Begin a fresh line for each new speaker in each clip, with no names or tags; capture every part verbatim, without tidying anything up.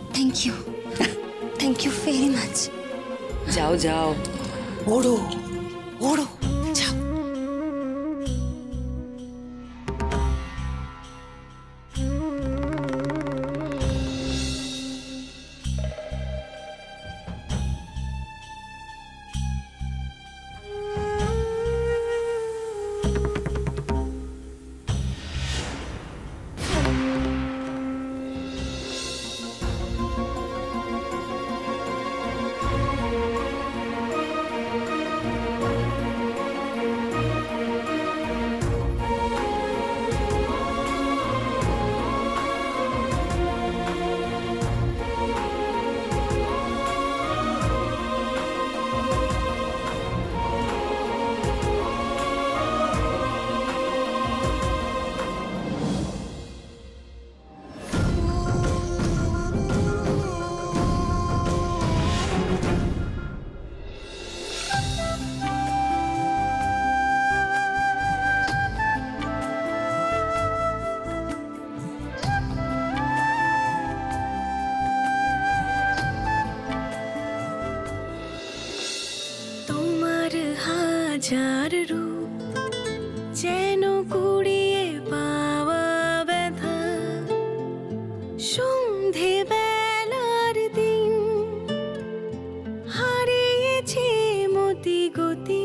Thank you thank you very much.
যাও যাও, ওড়ো ওড়ো, যাও।
হাজার রূপ যেন কুড়িয়ে পাওয়া ব্যথা, সন্ধে বেলার দিন হারিয়েছে মতি গতি,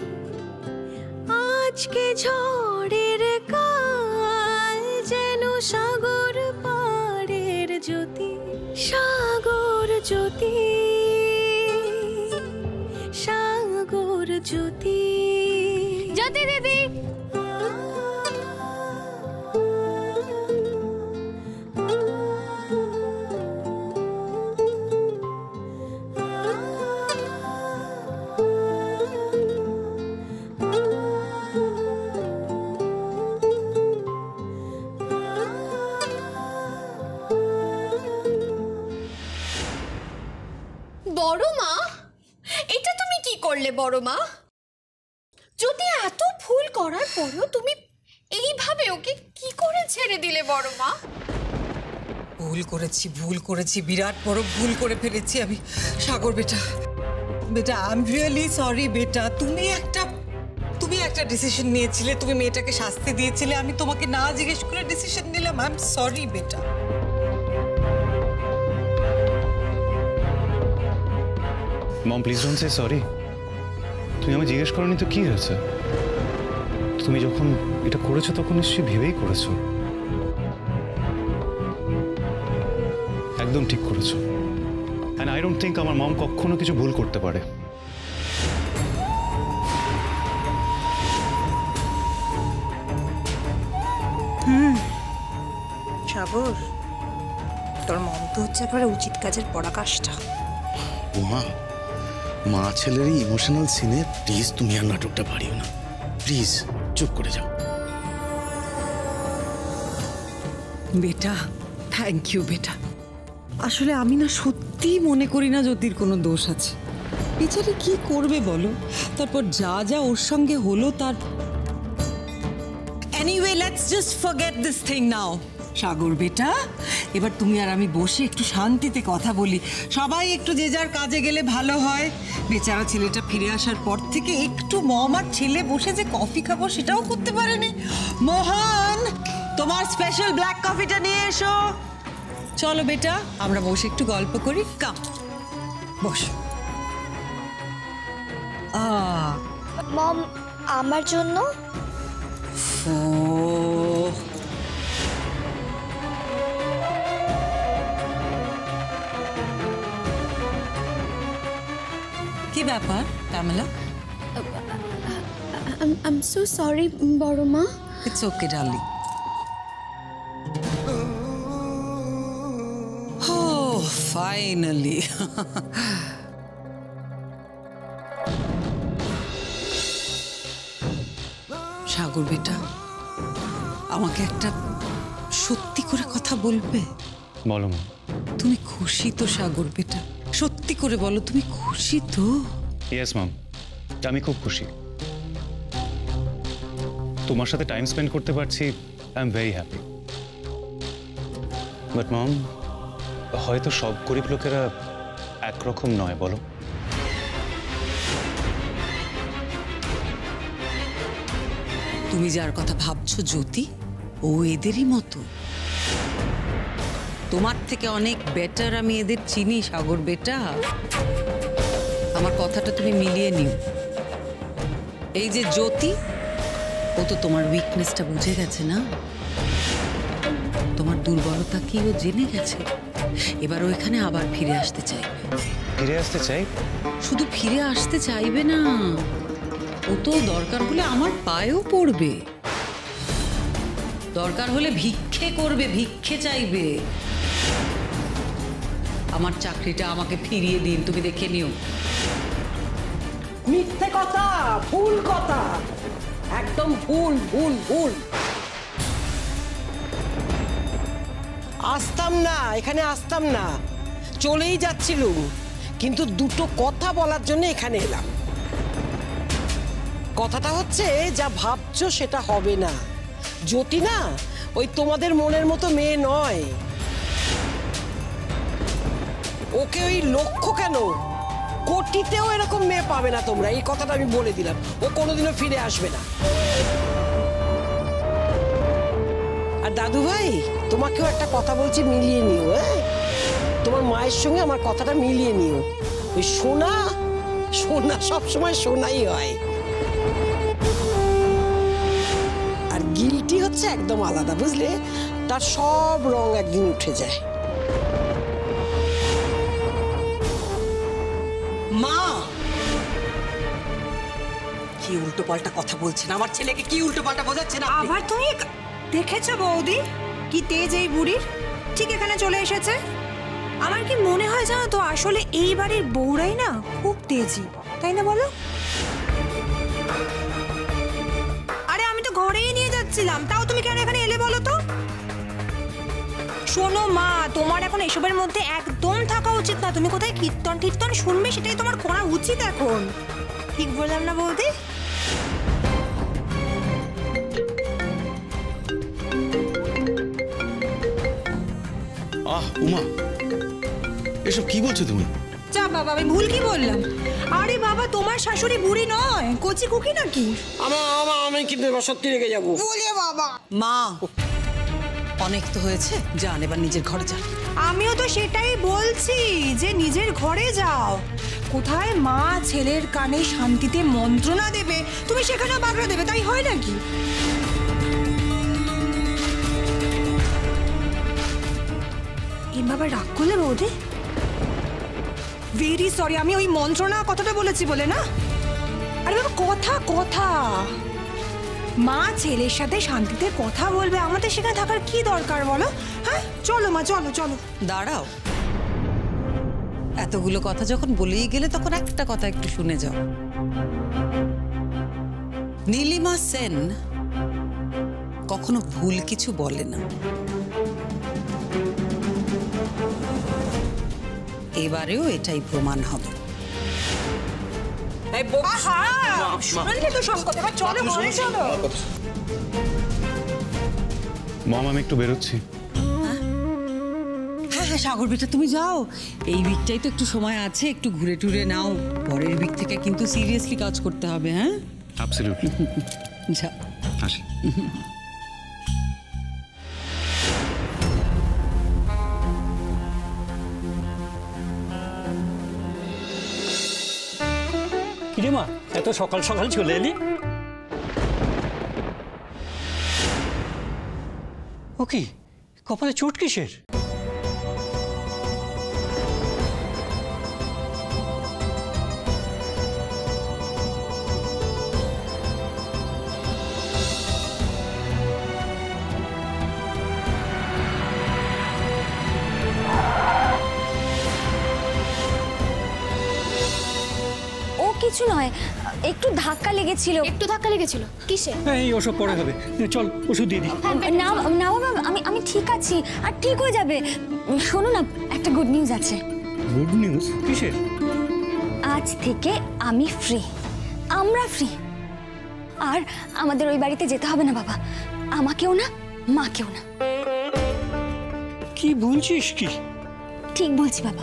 আজকে ঝড়ের কাল যেন সাগর পাড়ের জ্যোতি, সাগর জ্যোতি, সাগর জ্যোতি। জ্যোতি দিদি,
বড় মা, এটা তুমি কি করলে বড় মা? যদি এত ভুল করার পরেও তুমি এইভাবে ওকে কি করে ছেড়ে দিলে বড় মা?
ভুল করেছি ভুল করেছি বিরাট বড় ভুল করে ফেলেছি আমি। সাগর বেটা, বেটা আই এম রিয়েলি সরি বেটা। তুমি একটা তুমি একটা ডিসিশন নিয়েছিলে, তুমি মেয়েটাকে শাস্তি দিয়েছিলে, আমি তোমাকে না জিজ্ঞেস করে ডিসিশন নিলাম। আই এম সরি বেটা।
Mom please don't say sorry. তুমি আমি জিজ্ঞেস করনি তো কি হয়েছে? তুমি যখন এটা করেছো তখন নিশ্চয়ই ভেবেই করেছো। একদম ঠিক করেছো। এন্ড আই ডোন্ট থিংক আমার মম কখনো কিছু ভুল করতে পারে।
হুম সাগর, তোর মম তো হচ্ছে একেবারে উচিত কাজের পরাকাষ্ঠা।
মা, মা ছেলেরই ইমোশনাল সিনে প্লিজ তুমি আর নাটকটা পারিও না, প্লিজ চুপ করে যাও।
বেটা থ্যাংক ইউ বেটা। আসলে আমি না সত্যি মনে করি না জ্যোতির কোনো দোষ আছে। বেচারি কি করবে বলো? তারপর যা যা ওর সঙ্গে হলো তার। Anyway let's just forget this thing now. Sagar বেটা, এবার তুমি আর আমি বসে একটু শান্তিতে কথা বলি। সবাই একটু যে যার কাজে গেলে ভালো হয়। বেচারা ছেলেটা ফিরে আসার পর থেকে একটু মম আর ছেলে বসে যে কফি খাবো সেটাও করতে পারেনি। মোহন, তোমার স্পেশাল ব্ল্যাক কফিটা নিয়ে এসো। চলো বেটা, আমরা বসে একটু গল্প করি। কাম বস।
মম, আমার জন্য?
ও কি ব্যাপার কামলা?
আই এম সো সরি বড় মা।
It's okay darling. Oh, finally. Sagar বেটা, আমাকে একটা সত্যি করে কথা বলবে?
বলো মা।
তুমি খুশি তো সাগর বেটা? সত্যি করে বলো, তুমি খুশি তো?
ইয়েস মাম, আমি খুব খুশি। তোমার সাথে টাইম স্পেন্ড করতে পারছি, I am very happy. But mom, হয়তো সব গরিব লোকেরা একরকম নয়, বলো।
তুমি যার কথা ভাবছো জ্যোতি, ও এদেরই মতো। তোমার থেকে অনেক বেটার আমি এদের চিনি সাগর বেটা। আমার কথাটা তুমি মিলিয়ে নিও। এই যে জ্যোতি, ও তো তোমার উইকনেসটা বুঝে গেছে না, তোমার দুর্বলতা কি ও জেনে গেছে। এবার ও এখানে আবার ফিরে আসতে চাইবে।
ফিরে আসতে চাই?
শুধু ফিরে আসতে চাইবে না, ও তো দরকার হলে আমার পায়েও পড়বে, দরকার হলে ভিক্ষে করবে, ভিক্ষে চাইবে। আমার চাকরিটা আমাকে ফিরিয়ে দিন, তুমি দেখে নিও।
মিথ্যে কথা, ভুল কথা, একদম ভুল ভুল ভুল। আসতাম না, এখানে আসতাম না, চলেই যাচ্ছিলুম, কিন্তু দুটো কথা বলার জন্য এখানে এলাম। কথাটা হচ্ছে, যা ভাবছো সেটা হবে না। জ্যোতি না ওই তোমাদের মনের মতো মেয়ে নয়। ওকে ওই লক্ষ্য কেন, কোটিতেও এরকম মেয়ে পাবে না তোমরা, এই কথাটা আমি বলে দিলাম। ও কোনোদিনও ফিরে আসবে না। আর দাদু ভাই, তোমাকেও একটা কথা বলছি, মিলিয়ে নিও। হ্যাঁ, তোমার মায়ের সঙ্গে আমার কথাটা মিলিয়ে নিও। ওই সোনা সোনা সবসময় সোনাই হয়, আর গিলটি হচ্ছে একদম আলাদা, বুঝলে? তার সব রং একদিন উঠে যায়।
মা, কি উল্টো পাল্টা কথা বলছেন আমার ছেলেকে, কি উল্টো পাল্টা বোঝাচ্ছেন আপনি?
আবার তুমি দেখেছো বৌদি কি তেজ এই বুড়ির? ঠিক এখানে চলে এসেছে। আমার কি মনে হয় জানো তো, আসলে এই বাড়ির বউরাই না খুব তেজি, তাই না বলো? আরে আমি তো ঘরেই নিয়ে যাচ্ছিলাম, তাও তুমি কেন এখানে এলে বলো তো? শোনো মা, তোমার এখন এসবের মধ্যে একদম থাকা উচিত না। তুমি কোথায় কীর্তন টীর্তন শুনবে, সেটাই তোমার করা উচিত এখন। ঠিক বললাম না বৌদি?
আহ উমা, এসব কি বলছো তুমি?
যা বাবা, আমি ভুল কি বললাম? আরে বাবা, তোমার শাশুড়ি বুড়ি নয়, কচি কুকি নাকি?
আমার আমার আমি কিন্তু এবার সত্যি রেগে যাবো।
বলে বাবা,
মা, অনেক তো হয়েছে, যান এবার নিজের ঘরে যান।
আমিও তো সেটাই বলছি যে নিজের ঘরে যাও। কোথায় মা ছেলের কানে শান্তিতে মন্ত্রণা দেবে, তুমি সেখানে বাগড়া দেবে, তাই হয় নাকি? এ বাবা রাগ করলে বৌদি? ভেরি সরি, আমি ওই মন্ত্রণা কথাটা বলেছি বলে না। আরে বাবা, কথা কথা মা ছেলের সাথে শান্তিতে কথা বলবে, আমাদের সেখানে থাকার কি দরকার বলো? হ্যাঁ, চলো মা, চলো চলো।
দাঁড়াও, এতগুলো কথা যখন বলেই গেলে তখন একটা কথা একটু শুনে যাও। নীলিমা সেন কখনো ভুল কিছু বলে না। এবারেও এটাই প্রমাণ হবে।
শুনলে তো সব কথা, চলো ঘরে চলো।
মম, আমি একটু বেরোচ্ছি।
হ্যাঁ হ্যাঁ সাগর বেটা, তুমি যাও, এই উইকটাই তো একটু সময় আছে, একটু ঘুরে টুরে নাও। পরের উইক থেকে কিন্তু সিরিয়াসলি কাজ করতে হবে। হ্যাঁ,
অ্যাবসলিউটলি।
যাও,
আসি।
কিরে মা, এত সকাল সকাল চলে এলি? ও কি, কপালে চোট কিসের?
কিছু নয়, একটু ধাক্কা লেগেছিল।
একটু ধাক্কা লেগেছিল কিসে?
এই ওসব পরে হবে, চল ওষুধ দিয়ে দিই।
না না বাবা, আমি আমি ঠিক আছি, আর ঠিক হয়ে যাবে। শোনো না, একটা গুড নিউজ আছে।
Good news? কিসের?
আজ থেকে আমি ফ্রি, আমরা ফ্রি। আর আমাদের ওই বাড়িতে যেতে হবে না বাবা, আমাকেও না, মাকেও না।
কি বলছিস কি?
ঠিক বলছি বাবা,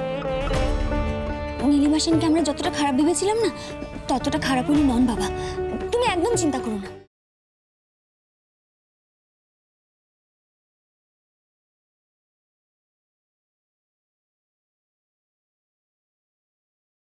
নীলিমা সেনকে আমরা যতটা খারাপ ভেবেছিলাম না, ততটা খারাপ উনি নন বাবা। তুমি একদম চিন্তা করো না।